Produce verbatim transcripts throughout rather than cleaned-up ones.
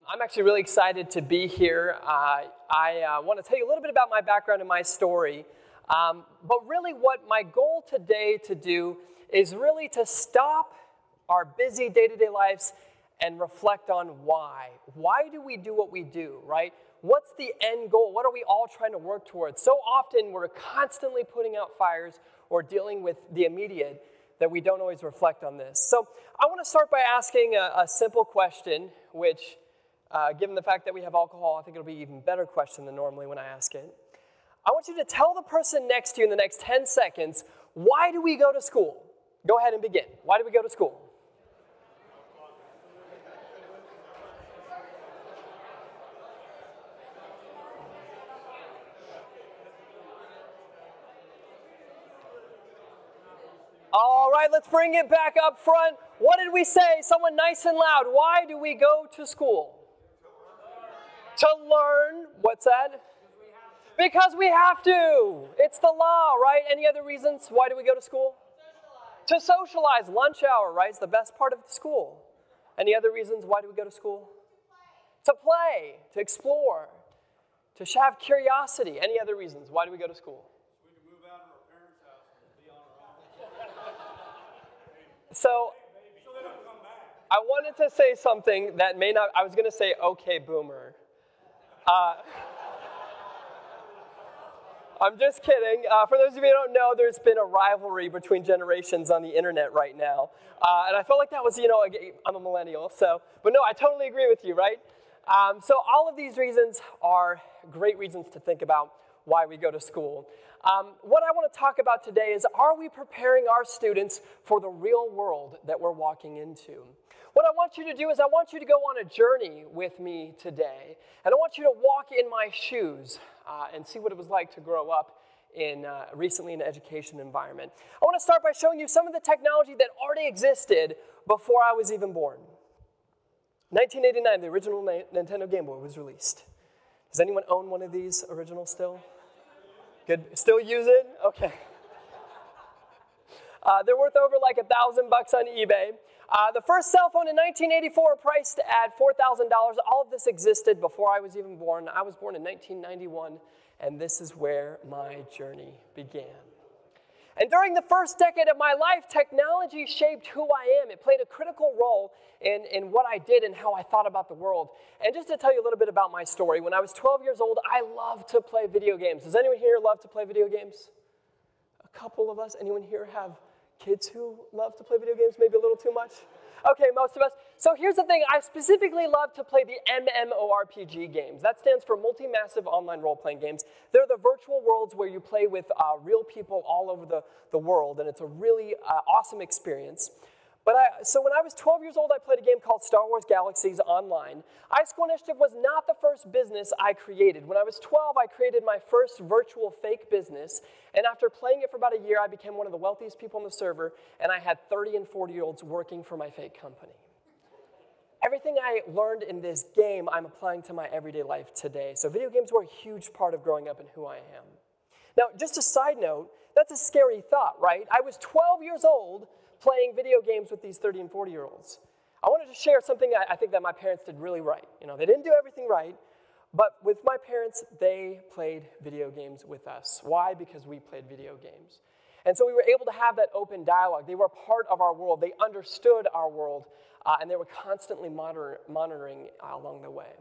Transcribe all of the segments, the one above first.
I'm actually really excited to be here. Uh, I uh, want to tell you a little bit about my background and my story. Um, but really what my goal today to do is really to stop our busy day-to-day lives and reflect on why. Why do we do what we do, right? What's the end goal? What are we all trying to work towards? So often we're constantly putting out fires or dealing with the immediate that we don't always reflect on this. So I want to start by asking a, a simple question, which, uh, given the fact that we have alcohol, I think it'll be an even better question than normally when I ask it. I want you to tell the person next to you in the next ten seconds, why do we go to school? Go ahead and begin. Why do we go to school? All right, let's bring it back up front. What did we say? Someone nice and loud. Why do we go to school? To learn. What's that? Because we have to. It's the law, right? Any other reasons? Why do we go to school? To socialize. Lunch hour, right? It's the best part of school. Any other reasons? Why do we go to school? To play, to explore, to have curiosity. Any other reasons? Why do we go to school? So, I wanted to say something that may not, I was going to say, okay, boomer. Uh, I'm just kidding. Uh, for those of you who don't know, there's been a rivalry between generations on the internet right now. Uh, and I felt like that was, you know, I'm a millennial, so, but no, I totally agree with you, right? Um, so all of these reasons are great reasons to think about why we go to school. Um, what I want to talk about today is, are we preparing our students for the real world that we're walking into? What I want you to do is I want you to go on a journey with me today, and I want you to walk in my shoes uh, and see what it was like to grow up in uh, recently in an education environment. I want to start by showing you some of the technology that already existed before I was even born. nineteen eighty-nine, the original Nintendo Game Boy was released. Does anyone own one of these original still? Good. Still use it? Okay. Uh, they're worth over like a thousand bucks on eBay. Uh, the first cell phone in nineteen eighty-four priced at four thousand dollars. All of this existed before I was even born. I was born in nineteen ninety-one, and this is where my journey began. And during the first decade of my life, technology shaped who I am. It played a critical role in, in what I did and how I thought about the world. And just to tell you a little bit about my story, when I was twelve years old, I loved to play video games. Does anyone here love to play video games? A couple of us. Anyone here have kids who love to play video games? Maybe a little too much? Okay, most of us. So here's the thing. I specifically love to play the MMORPG games. That stands for Multi-Massive Online Role-Playing Games. They're the virtual worlds where you play with uh, real people all over the, the world, and it's a really uh, awesome experience. But I, so when I was twelve years old, I played a game called Star Wars Galaxies Online. iSchool Initiative was not the first business I created. When I was twelve, I created my first virtual fake business, and after playing it for about a year, I became one of the wealthiest people on the server, and I had thirty and forty-year-olds working for my fake company. Everything I learned in this game, I'm applying to my everyday life today. So video games were a huge part of growing up and who I am. Now, just a side note, that's a scary thought, right? I was twelve years old playing video games with these thirty and forty-year-olds. I wanted to share something I, I think that my parents did really right. You know, they didn't do everything right, but with my parents, they played video games with us. Why? Because we played video games. And so we were able to have that open dialogue. They were part of our world. They understood our world, uh, and they were constantly monitor monitoring uh, along the way.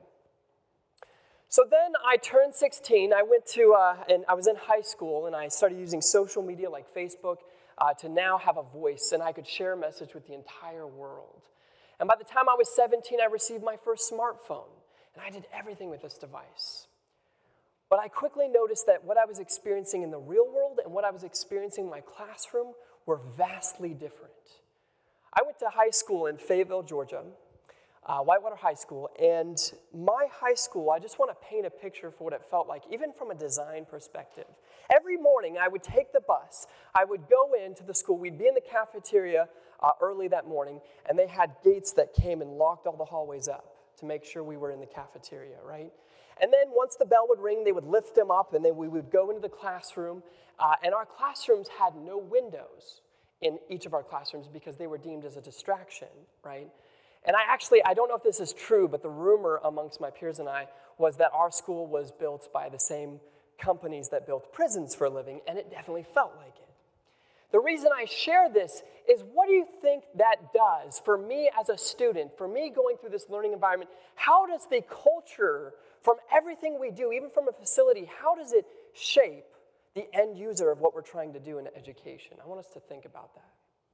So then I turned sixteen. I went to, uh, and I was in high school, and I started using social media like Facebook uh, to now have a voice, and I could share a message with the entire world. And by the time I was seventeen, I received my first smartphone, and I did everything with this device. But I quickly noticed that what I was experiencing in the real world and what I was experiencing in my classroom were vastly different. I went to high school in Fayetteville, Georgia, uh, Whitewater High School, and my high school, I just want to paint a picture for what it felt like, even from a design perspective. Every morning, I would take the bus, I would go into the school, we'd be in the cafeteria uh, early that morning, and they had gates that came and locked all the hallways up to make sure we were in the cafeteria, right? And then once the bell would ring, they would lift them up, and then we would go into the classroom, uh, and our classrooms had no windows in each of our classrooms because they were deemed as a distraction, right? And I actually, I don't know if this is true, but the rumor amongst my peers and I was that our school was built by the same companies that built prisons for a living, and it definitely felt like it. The reason I share this is, what do you think that does for me as a student, for me going through this learning environment? How does the culture, from everything we do, even from a facility, how does it shape the end user of what we're trying to do in education? I want us to think about that.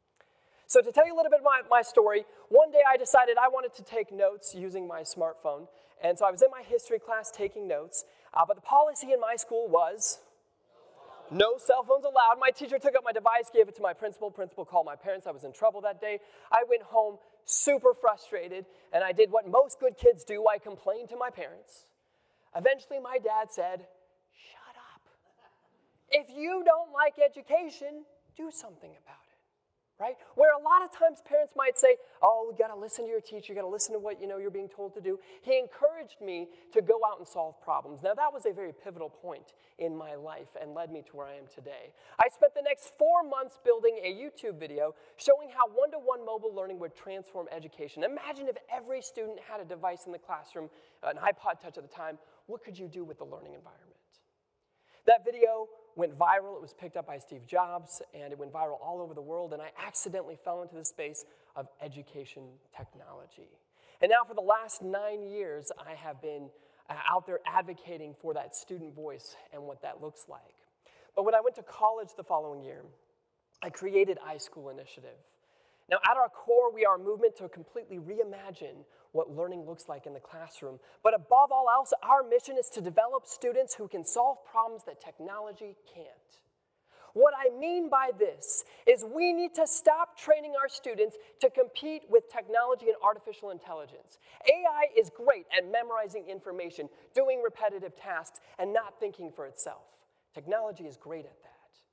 So to tell you a little bit of my, my story, one day I decided I wanted to take notes using my smartphone. And so I was in my history class taking notes. Uh, but the policy in my school was no cell phones allowed. My teacher took up my device, gave it to my principal. Principal called my parents. I was in trouble that day. I went home super frustrated, and I did what most good kids do. I complained to my parents. Eventually, my dad said, "Shut up. If you don't like education, do something about it." Right? Where a lot of times parents might say, "Oh, we got to listen to your teacher, you got to listen to what you know you're being told to do." He encouraged me to go out and solve problems. Now, that was a very pivotal point in my life and led me to where I am today. I spent the next four months building a YouTube video showing how one-to-one mobile learning would transform education. Imagine if every student had a device in the classroom, an iPod Touch at the time. What could you do with the learning environment? That video went viral. It was picked up by Steve Jobs, and it went viral all over the world, and I accidentally fell into the space of education technology. And now for the last nine years, I have been uh, out there advocating for that student voice and what that looks like. But when I went to college the following year, I created iSchool Initiative. Now, at our core, we are a movement to completely reimagine what learning looks like in the classroom. But above all else, our mission is to develop students who can solve problems that technology can't. What I mean by this is we need to stop training our students to compete with technology and artificial intelligence. A I is great at memorizing information, doing repetitive tasks, and not thinking for itself. Technology is great at that.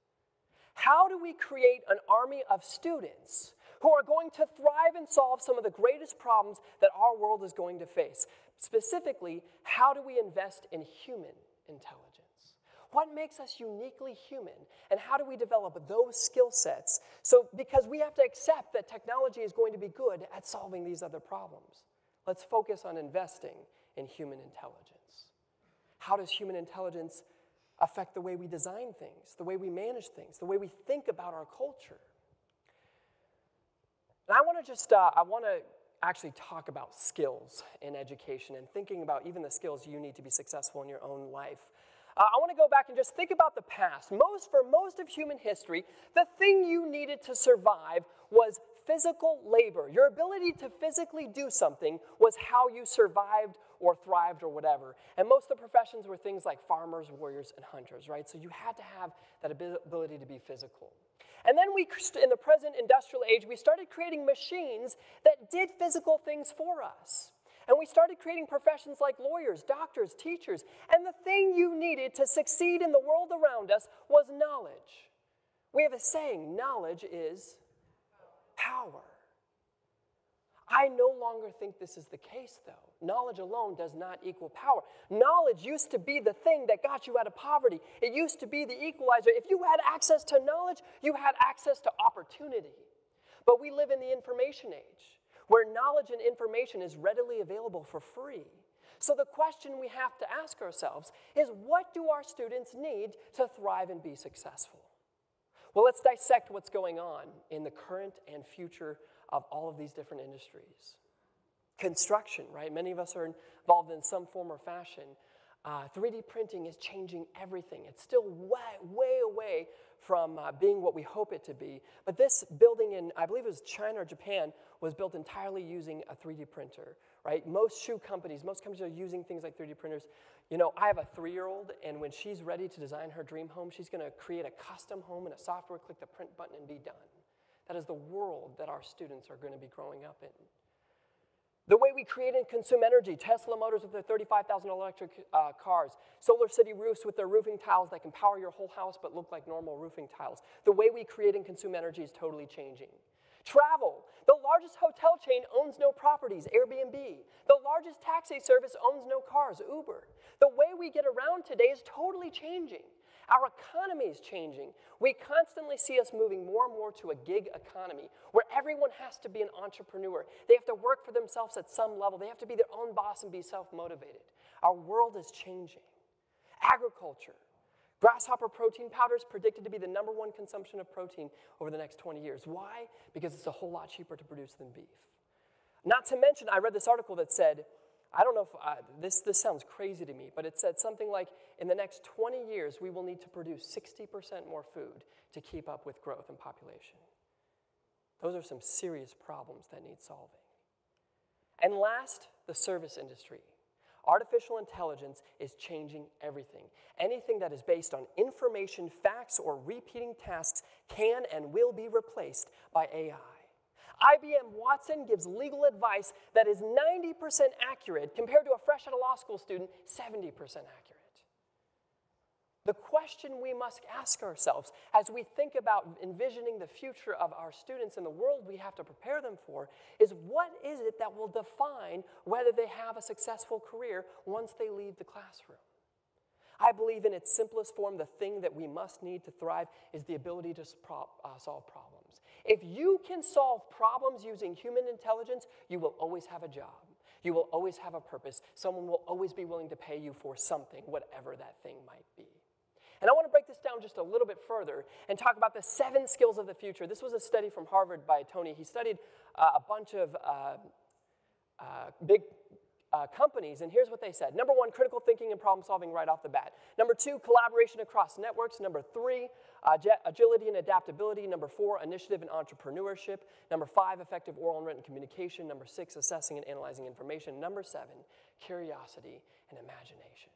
How do we create an army of students who are going to thrive and solve some of the greatest problems that our world is going to face? Specifically, how do we invest in human intelligence? What makes us uniquely human? And how do we develop those skill sets? So, because we have to accept that technology is going to be good at solving these other problems. Let's focus on investing in human intelligence. How does human intelligence affect the way we design things, the way we manage things, the way we think about our culture? And I want to just, uh, I want to actually talk about skills in education and thinking about even the skills you need to be successful in your own life. Uh, I want to go back and just think about the past. Most, for most of human history, the thing you needed to survive was physical labor. Your ability to physically do something was how you survived or thrived or whatever. And most of the professions were things like farmers, warriors, and hunters, right? So you had to have that ability to be physical. And then we, in the present industrial age, we started creating machines that did physical things for us. And we started creating professions like lawyers, doctors, teachers. And the thing you needed to succeed in the world around us was knowledge. We have a saying, knowledge is power. I no longer think this is the case, though. Knowledge alone does not equal power. Knowledge used to be the thing that got you out of poverty. It used to be the equalizer. If you had access to knowledge, you had access to opportunity. But we live in the information age, where knowledge and information is readily available for free. So the question we have to ask ourselves is, what do our students need to thrive and be successful? Well, let's dissect what's going on in the current and future of all of these different industries. Construction, right? Many of us are involved in some form or fashion. Uh, three D printing is changing everything. It's still way, way away from uh, being what we hope it to be. But this building in, I believe it was China or Japan, was built entirely using a three D printer, right? Most shoe companies, most companies are using things like three D printers. You know, I have a three-year-old, and when she's ready to design her dream home, she's going to create a custom home in a software, click the print button, and be done. That is the world that our students are going to be growing up in. The way we create and consume energy, Tesla Motors with their thirty-five thousand dollars electric uh, cars, Solar City roofs with their roofing tiles that can power your whole house but look like normal roofing tiles. The way we create and consume energy is totally changing. Travel. The largest hotel chain owns no properties, Airbnb. The largest taxi service owns no cars, Uber. The way we get around today is totally changing. Our economy is changing. We constantly see us moving more and more to a gig economy where everyone has to be an entrepreneur. They have to work for themselves at some level. They have to be their own boss and be self-motivated. Our world is changing. Agriculture. Grasshopper protein powder is predicted to be the number one consumption of protein over the next twenty years. Why? Because it's a whole lot cheaper to produce than beef. Not to mention, I read this article that said, I don't know if, uh, this, this sounds crazy to me, but it said something like, in the next twenty years, we will need to produce sixty percent more food to keep up with growth in population. Those are some serious problems that need solving. And last, the service industry. Artificial intelligence is changing everything. Anything that is based on information, facts, or repeating tasks can and will be replaced by A I. I B M Watson gives legal advice that is ninety percent accurate compared to a fresh out of law school student, seventy percent accurate. The question we must ask ourselves as we think about envisioning the future of our students and the world we have to prepare them for is, what is it that will define whether they have a successful career once they leave the classroom? I believe in its simplest form, the thing that we must need to thrive is the ability to pro- uh, solve problems. If you can solve problems using human intelligence, you will always have a job. You will always have a purpose. Someone will always be willing to pay you for something, whatever that thing might be. And I want to break this down just a little bit further and talk about the seven skills of the future. This was a study from Harvard by Tony. He studied uh, a bunch of uh, uh, big uh, companies, and here's what they said. Number one, critical thinking and problem solving right off the bat. Number two, collaboration across networks. Number three, uh, agility and adaptability. Number four, initiative and entrepreneurship. Number five, effective oral and written communication. Number six, assessing and analyzing information. Number seven, curiosity and imagination.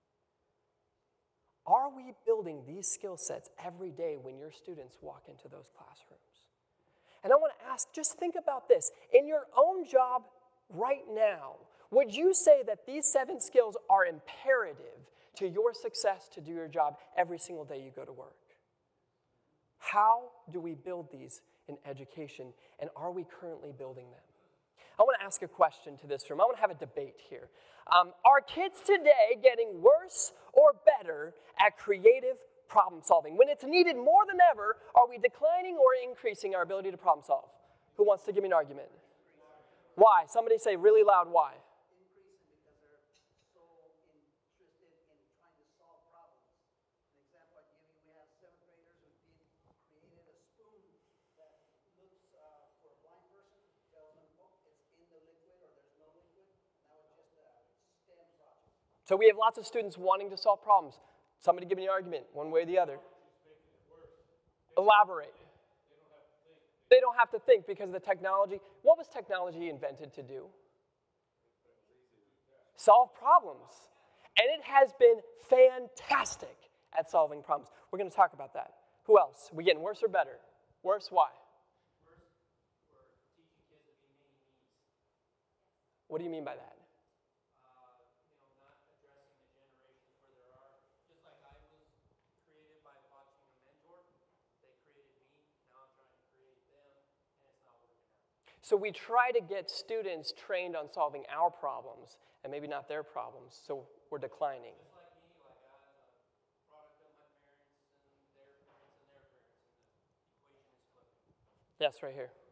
Are we building these skill sets every day when your students walk into those classrooms? And I want to ask, just think about this. In your own job right now, would you say that these seven skills are imperative to your success to do your job every single day you go to work? How do we build these in education, and are we currently building them? I want to ask a question to this room. I want to have a debate here. Um, are kids today getting worse or better at creative problem solving? When it's needed more than ever, are we declining or increasing our ability to problem solve? Who wants to give me an argument? Why? Somebody say really loud, why? Increasing because they're so interested in trying to solve problems. An example I give you, we have seventh graders who did, created a spoon that looks uh, for a blind person, tells them, oh, it's in the liquid or there's no liquid. Now it's just a STEM project. So we have lots of students wanting to solve problems. Somebody give me an argument, one way or the other. Elaborate. They don't have to think because of the technology. What was technology invented to do? Solve problems. And it has been fantastic at solving problems. We're going to talk about that. Who else? Are we getting worse or better? Worse, why? Worse, we're teaching kids to be many needs. What do you mean by that? Uh, you know, not addressing the generations where there are. Just like I was created by watching a mentor, they created me. Now I'm trying to create them, and it's not working out. So we try to get students trained on solving our problems and maybe not their problems, so we're declining. Just like me, like I'm a product of my parents and their parents and their parents, and the equation is flipping. Yes, right here.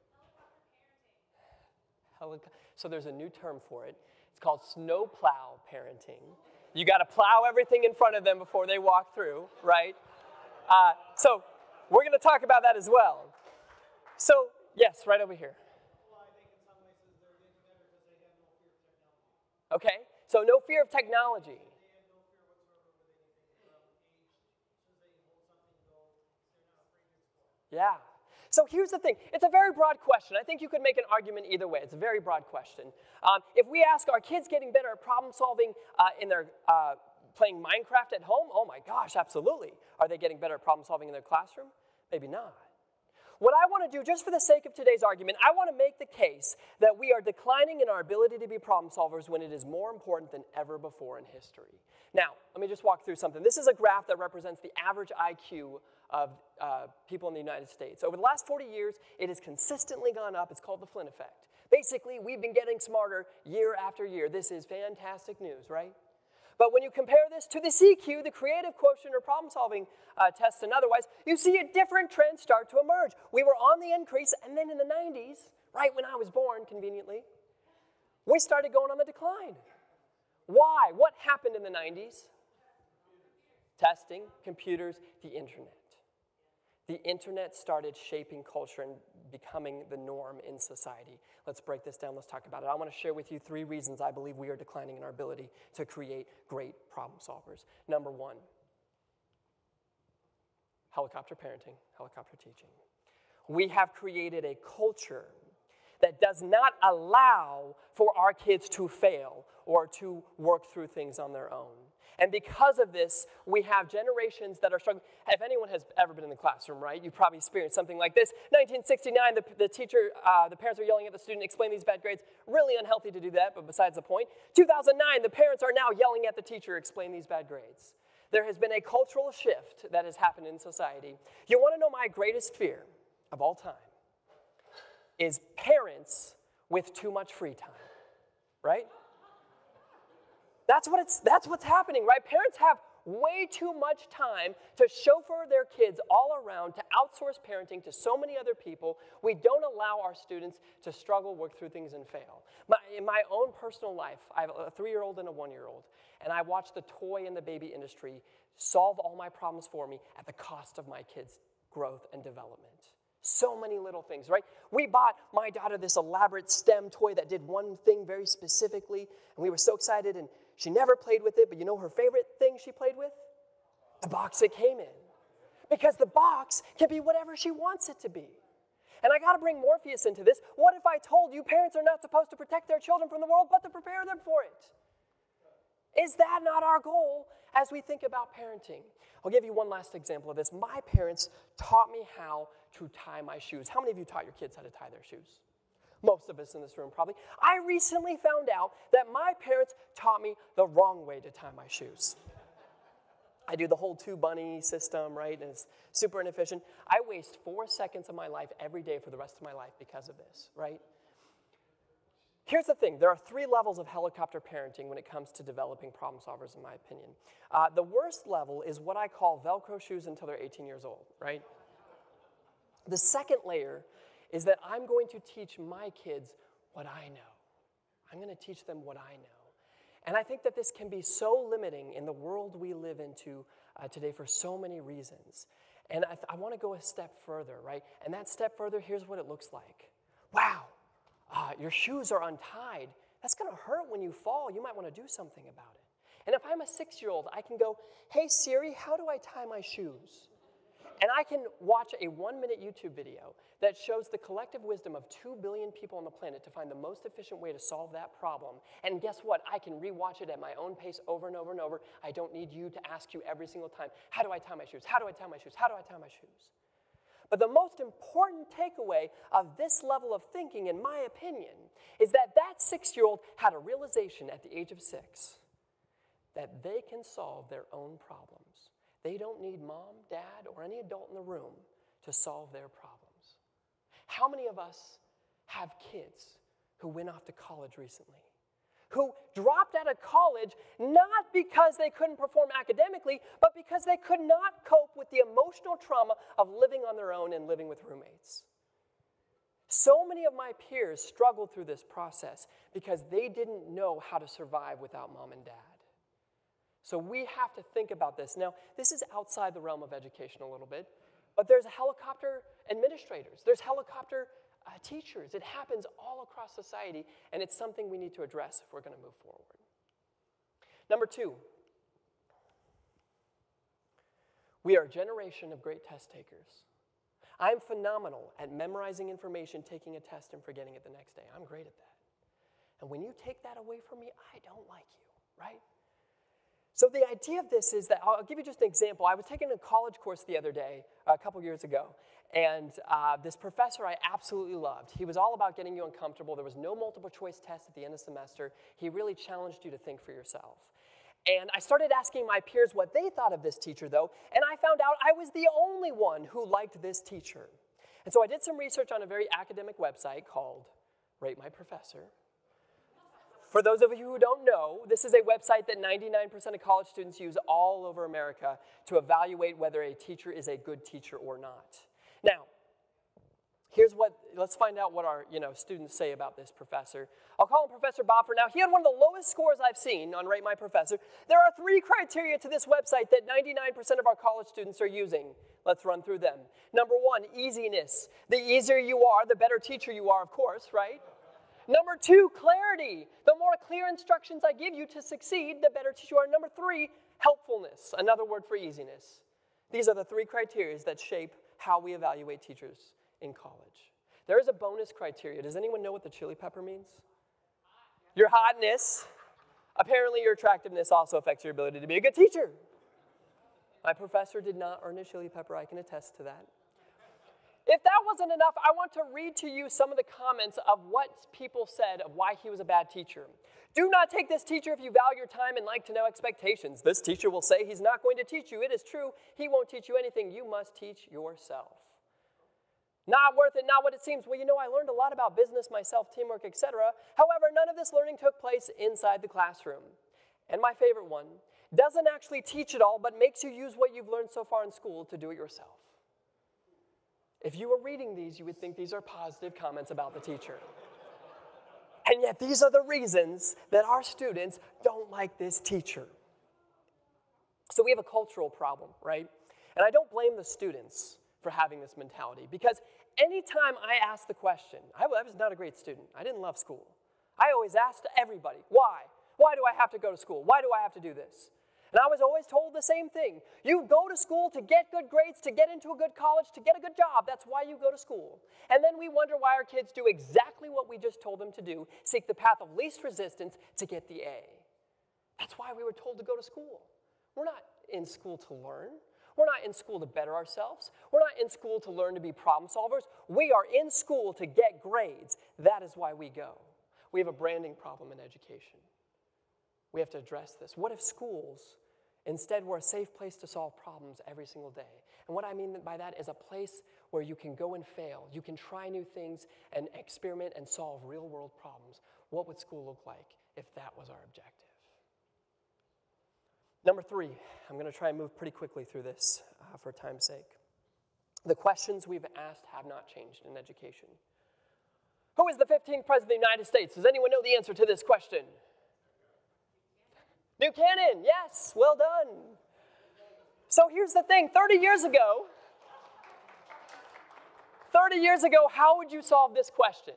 Helico- So there's a new term for it. It's called snowplow parenting. You got to plow everything in front of them before they walk through, right? Uh, so we're going to talk about that as well. So, yes, right over here. Well, I think in some ways they're getting better because they have no fear of technology. Okay, so no fear of technology. They have no fear whatsoever with anything from age. As soon as they can hold something and go, they're not afraid to explore. Yeah. So here's the thing. It's a very broad question. I think you could make an argument either way. It's a very broad question. Um, if we ask, are kids getting better at problem solving uh, in their uh, playing Minecraft at home? Oh my gosh, absolutely. Are they getting better at problem solving in their classroom? Maybe not. What I want to do, just for the sake of today's argument, I want to make the case that we are declining in our ability to be problem solvers when it is more important than ever before in history. Now, let me just walk through something. This is a graph that represents the average I Q of uh, people in the United States. Over the last forty years, it has consistently gone up. It's called the Flynn effect. Basically, we've been getting smarter year after year. This is fantastic news, right? But when you compare this to the C Q, the creative quotient or problem-solving uh, tests and otherwise, you see a different trend start to emerge. We were on the increase, and then in the nineties, right when I was born, conveniently, we started going on the decline. Why? What happened in the nineties? Testing, computers, the internet. The internet started shaping culture and becoming the norm in society. Let's break this down. Let's talk about it. I want to share with you three reasons I believe we are declining in our ability to create great problem solvers. Number one, helicopter parenting, helicopter teaching. We have created a culture that does not allow for our kids to fail or to work through things on their own. And because of this, we have generations that are struggling. If anyone has ever been in the classroom, right, you've probably experienced something like this. nineteen sixty-nine, the, the teacher, uh, the parents are yelling at the student, explain these bad grades. Really unhealthy to do that, but besides the point. two thousand nine, the parents are now yelling at the teacher, explain these bad grades. There has been a cultural shift that has happened in society. You want to know my greatest fear of all time? Is parents with too much free time, right? That's what it's, that's what's happening, right? Parents have way too much time to chauffeur their kids all around, to outsource parenting to so many other people. We don't allow our students to struggle, work through things, and fail. My, in my own personal life, I have a three-year-old and a one-year-old, and I watch the toy and the baby industry solve all my problems for me at the cost of my kids' growth and development. So many little things, right? We bought my daughter this elaborate STEM toy that did one thing very specifically, and we were so excited, and she never played with it, but you know her favorite thing she played with? The box it came in. Because the box can be whatever she wants it to be. And I got to bring Morpheus into this. What if I told you parents are not supposed to protect their children from the world, but to prepare them for it? Is that not our goal as we think about parenting? I'll give you one last example of this. My parents taught me how to tie my shoes. How many of you taught your kids how to tie their shoes? Most of us in this room probably. I recently found out that my parents taught me the wrong way to tie my shoes. I do the whole two bunny system, right? And it's super inefficient. I waste four seconds of my life every day for the rest of my life because of this, right? Here's the thing. There are three levels of helicopter parenting when it comes to developing problem solvers, in my opinion. Uh, the worst level is what I call Velcro shoes until they're eighteen years old, right? The second layer is that I'm going to teach my kids what I know. I'm going to teach them what I know. And I think that this can be so limiting in the world we live into uh, today for so many reasons. And I, th- I want to go a step further, right? And that step further, here's what it looks like. Wow, uh, your shoes are untied. That's going to hurt when you fall. You might want to do something about it. And if I'm a six-year-old, I can go, hey, Siri, how do I tie my shoes? And I can watch a one-minute YouTube video that shows the collective wisdom of two billion people on the planet to find the most efficient way to solve that problem. And guess what? I can rewatch it at my own pace over and over and over. I don't need you to ask you every single time, how do I tie my shoes? How do I tie my shoes? How do I tie my shoes? But the most important takeaway of this level of thinking, in my opinion, is that that six-year-old had a realization at the age of six that they can solve their own problems. They don't need mom, dad, or any adult in the room to solve their problems. How many of us have kids who went off to college recently, who dropped out of college not because they couldn't perform academically, but because they could not cope with the emotional trauma of living on their own and living with roommates? So many of my peers struggled through this process because they didn't know how to survive without mom and dad. So we have to think about this. Now, this is outside the realm of education a little bit, but there's helicopter administrators. There's helicopter uh, teachers. It happens all across society, and it's something we need to address if we're going to move forward. Number two, we are a generation of great test takers. I'm phenomenal at memorizing information, taking a test, and forgetting it the next day. I'm great at that. And when you take that away from me, I don't like you, right? So the idea of this is that, I'll give you just an example. I was taking a college course the other day, a couple years ago, and uh, this professor I absolutely loved. He was all about getting you uncomfortable. There was no multiple choice test at the end of the semester. He really challenged you to think for yourself. And I started asking my peers what they thought of this teacher, though, and I found out I was the only one who liked this teacher. And so I did some research on a very academic website called Rate My Professor. for those of you who don't know, this is a website that ninety-nine percent of college students use all over America to evaluate whether a teacher is a good teacher or not. Now, here's what, let's find out what our you know, students say about this professor. I'll call him Professor Bob for now. He had one of the lowest scores I've seen on Rate My Professor. There are three criteria to this website that ninety-nine percent of our college students are using. Let's run through them. Number one, easiness. The easier you are, the better teacher you are, of course, right? Number two, clarity. The more clear instructions I give you to succeed, the better teacher you are. Number three, helpfulness, another word for easiness. These are the three criteria that shape how we evaluate teachers in college. There is a bonus criteria. Does anyone know what the chili pepper means? Your hotness. Apparently your attractiveness also affects your ability to be a good teacher. My professor did not earn a chili pepper. I can attest to that. If that wasn't enough, I want to read to you some of the comments of what people said of why he was a bad teacher. Do not take this teacher if you value your time and like to know expectations. This teacher will say he's not going to teach you. It is true. He won't teach you anything. You must teach yourself. Not worth it, not what it seems. Well, you know, I learned a lot about business myself, teamwork, et cetera. However, none of this learning took place inside the classroom. And my favorite one, doesn't actually teach it all, but makes you use what you've learned so far in school to do it yourself. If you were reading these, you would think these are positive comments about the teacher. And yet these are the reasons that our students don't like this teacher. So we have a cultural problem, right? And I don't blame the students for having this mentality, because anytime I ask the question, I was not a great student. I didn't love school. I always asked everybody, why? Why do I have to go to school? Why do I have to do this? And I was always told the same thing. You go to school to get good grades, to get into a good college, to get a good job. That's why you go to school. And then we wonder why our kids do exactly what we just told them to do, seek the path of least resistance to get the A. That's why we were told to go to school. We're not in school to learn. We're not in school to better ourselves. We're not in school to learn to be problem solvers. We are in school to get grades. That is why we go. We have a branding problem in education. We have to address this. What if schools instead were a safe place to solve problems every single day? And what I mean by that is a place where you can go and fail. You can try new things and experiment and solve real-world problems. What would school look like if that was our objective? Number three, I'm going to try and move pretty quickly through this uh, for time's sake. The questions we've asked have not changed in education. Who is the fifteenth president of the United States? Does anyone know the answer to this question? Buchanan, yes, well done. So here's the thing, thirty years ago, thirty years ago, how would you solve this question?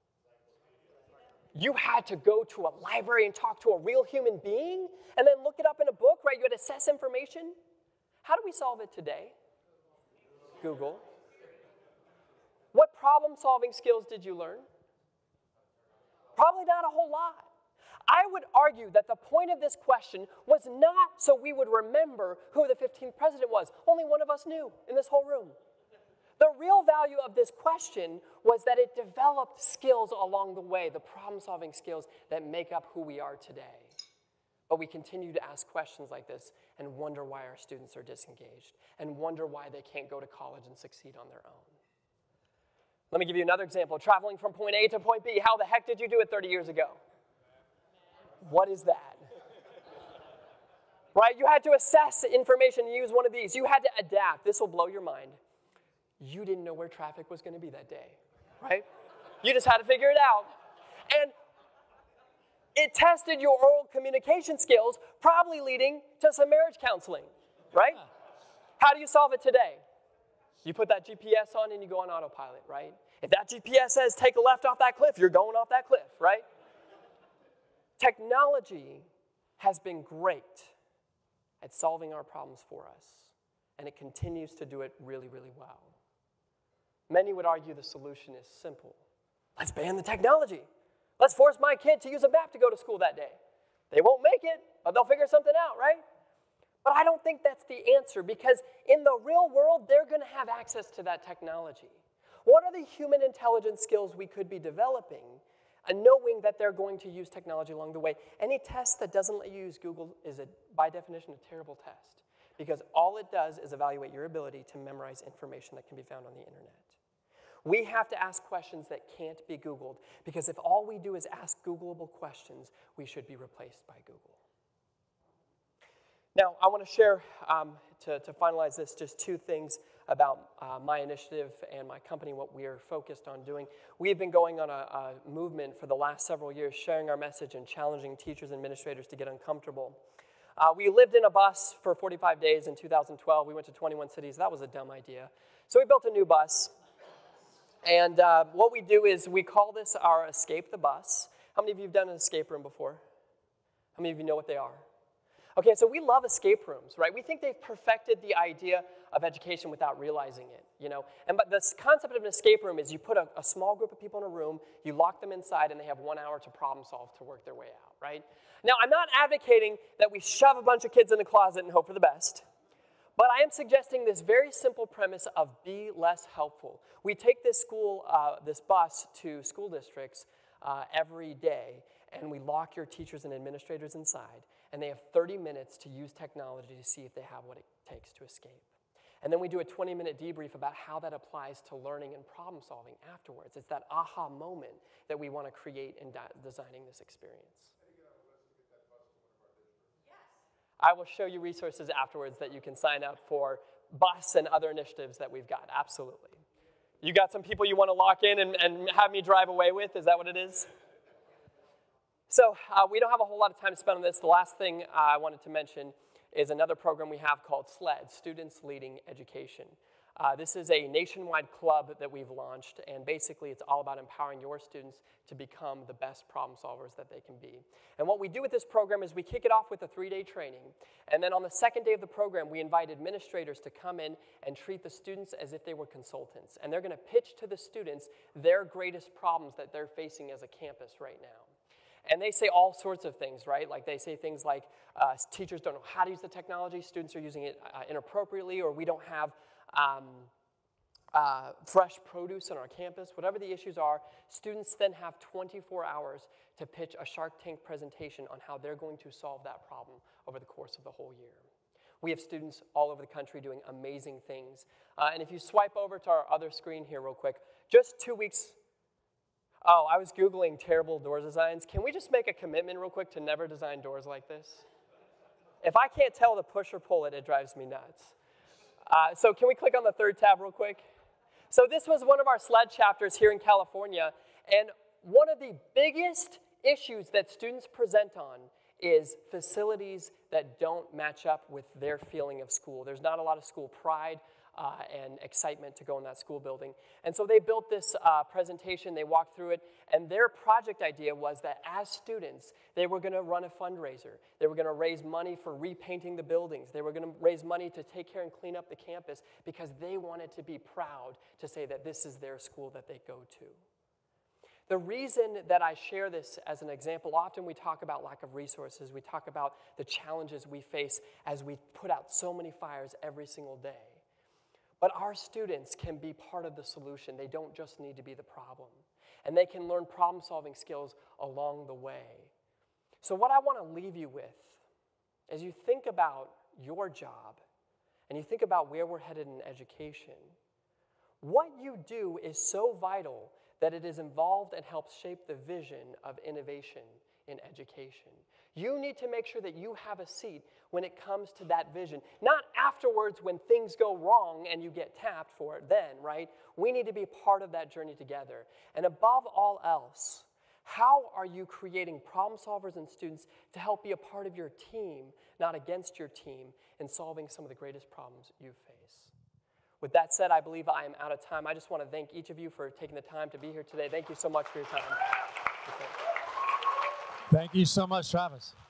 You had to go to a library and talk to a real human being and then look it up in a book, right? You had to assess information. How do we solve it today? Google. What problem-solving skills did you learn? Probably not a whole lot. I would argue that the point of this question was not so we would remember who the fifteenth president was. Only one of us knew in this whole room. The real value of this question was that it developed skills along the way, the problem-solving skills that make up who we are today. But we continue to ask questions like this and wonder why our students are disengaged and wonder why they can't go to college and succeed on their own. Let me give you another example. Traveling from point A to point B, how the heck did you do it thirty years ago? What is that? Right? You had to assess information and use one of these. You had to adapt. This will blow your mind. You didn't know where traffic was going to be that day, right? You just had to figure it out. And it tested your oral communication skills, probably leading to some marriage counseling, right? How do you solve it today? You put that G P S on and you go on autopilot, right? If that G P S says take a left off that cliff, you're going off that cliff, right? Technology has been great at solving our problems for us, and it continues to do it really, really well. Many would argue the solution is simple. Let's ban the technology. Let's force my kid to use a map to go to school that day. They won't make it, but they'll figure something out, right? But I don't think that's the answer, because in the real world, they're going to have access to that technology. What are the human intelligence skills we could be developing, and knowing that they're going to use technology along the way? Any test that doesn't let you use Google is, a, by definition, a terrible test, because all it does is evaluate your ability to memorize information that can be found on the internet. We have to ask questions that can't be Googled, because if all we do is ask Googleable questions, we should be replaced by Google. Now, I want to share, um, to, to finalize this, just two things about uh, my initiative and my company, what we are focused on doing. We've been going on a, a movement for the last several years, sharing our message and challenging teachers and administrators to get uncomfortable. Uh, we lived in a bus for forty-five days in two thousand twelve. We went to twenty-one cities. That was a dumb idea. So we built a new bus. And uh, what we do is we call this our Escape the Bus. How many of you have done an escape room before? How many of you know what they are? Okay, so we love escape rooms, right? We think they've perfected the idea of education without realizing it, you know? And but this concept of an escape room is you put a, a small group of people in a room, you lock them inside, and they have one hour to problem solve to work their way out, right? Now, I'm not advocating that we shove a bunch of kids in a closet and hope for the best, but I am suggesting this very simple premise of be less helpful. We take this school, uh, this bus to school districts uh, every day, and we lock your teachers and administrators inside, and they have thirty minutes to use technology to see if they have what it takes to escape. And then we do a twenty minute debrief about how that applies to learning and problem solving afterwards. It's that aha moment that we want to create in designing this experience. I will show you resources afterwards that you can sign up for bus and other initiatives that we've got, absolutely. You got some people you want to lock in and, and have me drive away with, is that what it is? So uh, we don't have a whole lot of time to spend on this. The last thing uh, I wanted to mention is another program we have called SLED, Students Leading Education. Uh, this is a nationwide club that we've launched, and basically it's all about empowering your students to become the best problem solvers that they can be. And what we do with this program is we kick it off with a three-day training, and then on the second day of the program, we invite administrators to come in and treat the students as if they were consultants. And they're going to pitch to the students their greatest problems that they're facing as a campus right now. And they say all sorts of things, right? Like they say things like uh, teachers don't know how to use the technology, students are using it uh, inappropriately, or we don't have um, uh, fresh produce on our campus. Whatever the issues are, students then have twenty-four hours to pitch a Shark Tank presentation on how they're going to solve that problem over the course of the whole year. We have students all over the country doing amazing things. Uh, and if you swipe over to our other screen here real quick, just two weeks Oh, I was Googling terrible door designs. Can we just make a commitment real quick to never design doors like this? If I can't tell to push or pull it, it drives me nuts. Uh, so can we click on the third tab real quick? So this was one of our SLED chapters here in California, and one of the biggest issues that students present on is facilities that don't match up with their feeling of school. There's not a lot of school pride Uh, and excitement to go in that school building. And so they built this uh, presentation, they walked through it, and their project idea was that as students, they were going to run a fundraiser. They were going to raise money for repainting the buildings. They were going to raise money to take care and clean up the campus because they wanted to be proud to say that this is their school that they go to. The reason that I share this as an example, often we talk about lack of resources, we talk about the challenges we face as we put out so many fires every single day. But our students can be part of the solution. They don't just need to be the problem. And they can learn problem-solving skills along the way. So what I want to leave you with, as you think about your job, and you think about where we're headed in education, what you do is so vital that it is involved and helps shape the vision of innovation in education. You need to make sure that you have a seat when it comes to that vision. Not afterwards when things go wrong and you get tapped for it then, right? We need to be part of that journey together. And above all else, how are you creating problem solvers and students to help be a part of your team, not against your team, in solving some of the greatest problems you face? With that said, I believe I am out of time. I just want to thank each of you for taking the time to be here today. Thank you so much for your time. Thank you so much, Travis.